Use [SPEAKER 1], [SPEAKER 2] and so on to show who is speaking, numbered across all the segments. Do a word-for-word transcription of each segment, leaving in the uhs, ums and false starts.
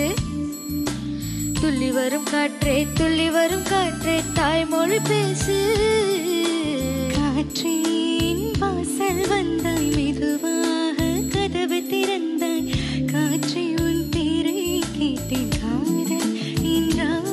[SPEAKER 1] துள்ளி வரும் காற்றே துள்ளி வரும் காற்றே தாய்மொழி பேசு.
[SPEAKER 2] காற்றின் வாசல் வந்தாய், மெதுவாக கதவு திறந்தாய், காற்றை உன் பேரை கேட்டேன், காதல் என்றாய்.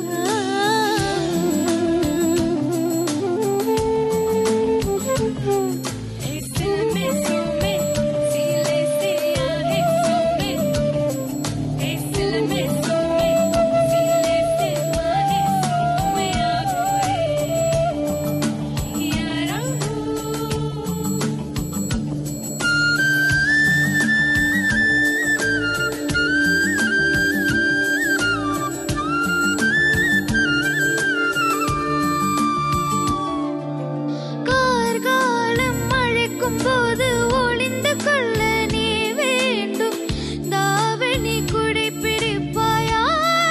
[SPEAKER 1] போது ஒளிந்து கொள்ள நீ வேண்டும், தாவணி குடை பிடிப்பாயா?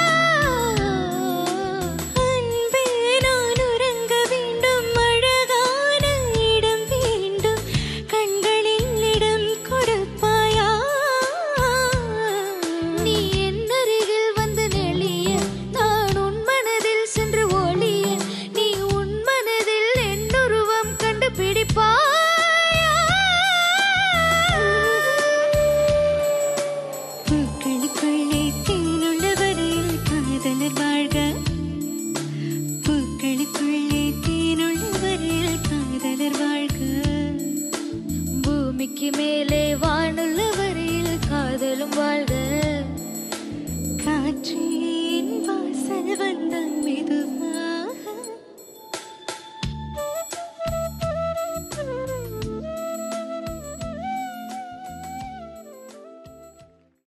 [SPEAKER 2] அன்பே நான் உறங்க வேண்டும், அழகான இடம் வேண்டும், கண்களில் இடம் கொடுப்பாயா?
[SPEAKER 1] நீ என் அருகில் வந்து நெளிய, நான் உன் மனதில் சென்று ஒளிய, நீ உன் மனதில் என் உருவம் கண்டு பிடிப்பா?
[SPEAKER 2] பூக்களுக்குள்ளே